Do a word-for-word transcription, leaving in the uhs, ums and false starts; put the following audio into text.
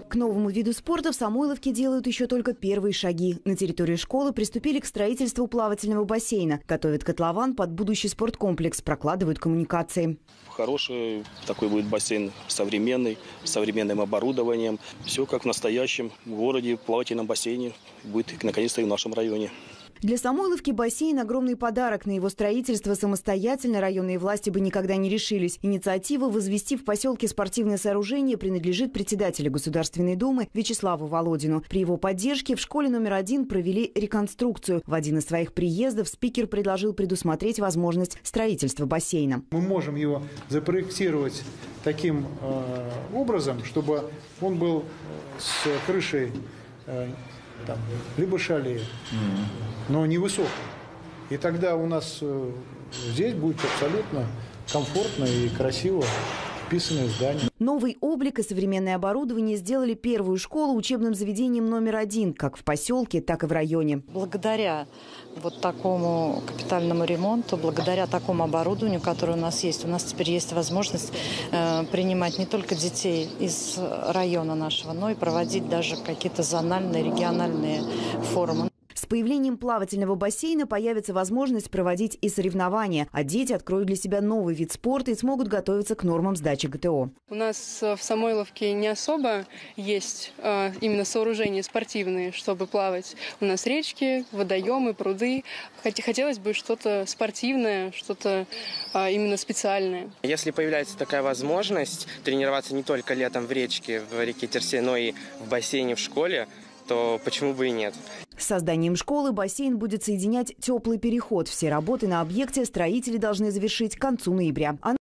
К новому виду спорта в Самойловке делают еще только первые шаги. На территории школы приступили к строительству плавательного бассейна. Готовят котлован под будущий спорткомплекс, прокладывают коммуникации. Хороший такой будет бассейн, современный, с современным оборудованием. Все как в настоящем городе, в плавательном бассейне будет наконец-то и в нашем районе. Для Самойловки бассейн – огромный подарок. На его строительство самостоятельно районные власти бы никогда не решились. Инициатива возвести в поселке спортивное сооружение принадлежит председателю Государственной Думы Вячеславу Володину. При его поддержке в школе номер один провели реконструкцию. В один из своих приездов спикер предложил предусмотреть возможность строительства бассейна. Мы можем его запроектировать таким э, образом, чтобы он был с крышей э, там, либо шале, но невысокий. И тогда у нас э, здесь будет абсолютно комфортно и красиво вписанное здание. Новый облик и современное оборудование сделали первую школу учебным заведением номер один, как в поселке, так и в районе. Благодаря вот такому капитальному ремонту, благодаря такому оборудованию, которое у нас есть, у нас теперь есть возможность э, принимать не только детей из района нашего, но и проводить даже какие-то зональные, региональные форумы. С появлением плавательного бассейна появится возможность проводить и соревнования, а дети откроют для себя новый вид спорта и смогут готовиться к нормам сдачи ГТО. У нас в Самойловке не особо есть э, именно сооружения спортивные, чтобы плавать. У нас речки, водоемы, пруды. Хотелось бы что-то спортивное, что-то э, именно специальное. Если появляется такая возможность тренироваться не только летом в речке, в реке Терсей, но и в бассейне в школе, то почему бы и нет? С созданием школы бассейн будет соединять теплый переход. Все работы на объекте строители должны завершить к концу ноября.